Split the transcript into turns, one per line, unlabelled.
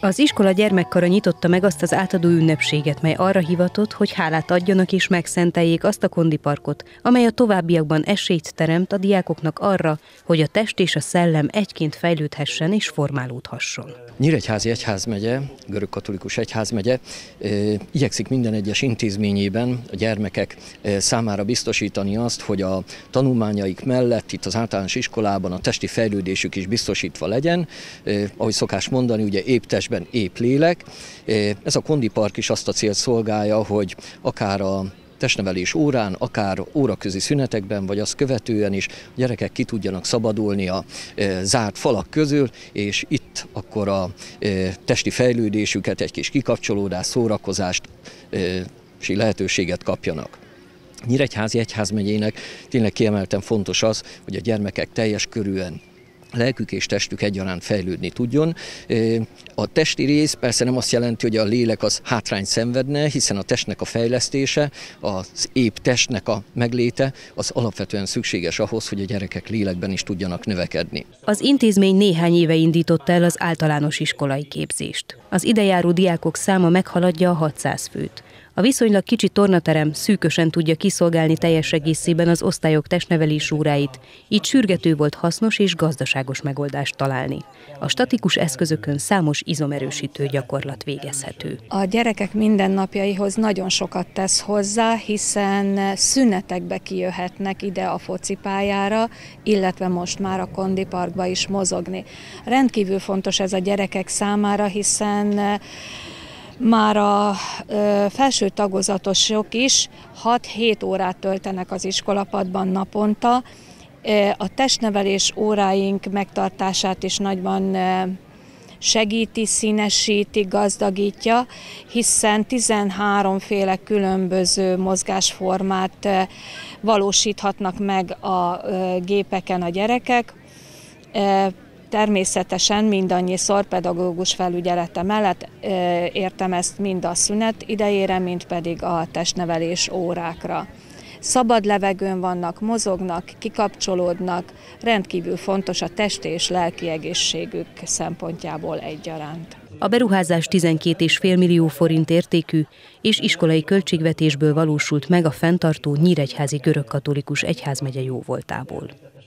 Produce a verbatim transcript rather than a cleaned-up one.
Az iskola gyermekkara nyitotta meg azt az átadó ünnepséget, mely arra hivatott, hogy hálát adjanak és megszenteljék azt a kondiparkot, amely a továbbiakban esélyt teremt a diákoknak arra, hogy a test és a szellem egyként fejlődhessen és formálódhasson.
Nyíregyházi egyházmegye, görögkatolikus egyházmegye igyekszik minden egyes intézményében a gyermekek számára biztosítani azt, hogy a tanulmányaik mellett itt az általános iskolában a testi fejlődésük is biztosítva legyen. Ahogy szokás mondani, ugye épp testben épp lélek. Ez a kondipark is azt a célt szolgálja, hogy akár a testnevelés órán, akár óraközi szünetekben, vagy azt követően is a gyerekek ki tudjanak szabadulni a e, zárt falak közül, és itt akkor a e, testi fejlődésüket, egy kis kikapcsolódás, szórakozást, e, és lehetőséget kapjanak. Nyíregyházi egyházmegyének tényleg kiemelten fontos az, hogy a gyermekek teljes körűen lelkük és testük egyaránt fejlődni tudjon. A testi rész persze nem azt jelenti, hogy a lélek az hátrányt szenvedne, hiszen a testnek a fejlesztése, az épp testnek a megléte, az alapvetően szükséges ahhoz, hogy a gyerekek lélekben is tudjanak növekedni.
Az intézmény néhány éve indította el az általános iskolai képzést. Az idejáró diákok száma meghaladja a hatszáz főt. A viszonylag kicsi tornaterem szűkösen tudja kiszolgálni teljes egészében az osztályok testnevelés óráit, így sürgető volt hasznos és gazdaságos megoldást találni. A statikus eszközökön számos izomerősítő gyakorlat végezhető.
A gyerekek mindennapjaihoz nagyon sokat tesz hozzá, hiszen szünetekbe kijöhetnek ide a focipályára, illetve most már a kondiparkba is mozogni. Rendkívül fontos ez a gyerekek számára, hiszen már a ö, felső tagozatosok is hat-hét órát töltenek az iskolapadban naponta. A testnevelés óráink megtartását is nagyban segíti, színesíti, gazdagítja, hiszen tizenhárom féle különböző mozgásformát valósíthatnak meg a gépeken a gyerekek. Természetesen mindannyiszor pedagógus felügyelete mellett értem ezt mind a szünet idejére, mind pedig a testnevelés órákra. Szabad levegőn vannak, mozognak, kikapcsolódnak, rendkívül fontos a testi és lelki egészségük szempontjából egyaránt.
A beruházás tizenkét egész öt millió forint értékű és iskolai költségvetésből valósult meg a fenntartó Nyíregyházi görögkatolikus egyházmegye jóvoltából.